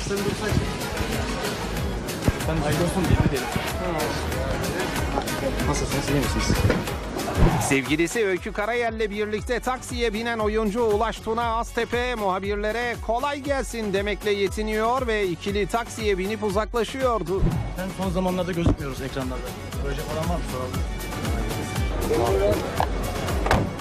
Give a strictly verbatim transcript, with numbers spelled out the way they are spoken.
Sen dursak. Ben hayırlı olsun diye dedim. Nasılsınız, iyi misiniz? Sevgilisi Öykü Karayel'le birlikte taksiye binen oyuncu Ulaş Tuna Aztepe muhabirlere kolay gelsin demekle yetiniyor ve ikili taksiye binip uzaklaşıyordu. Ben son zamanlarda gözükmüyoruz ekranlarda. Proje falan var mı soralım?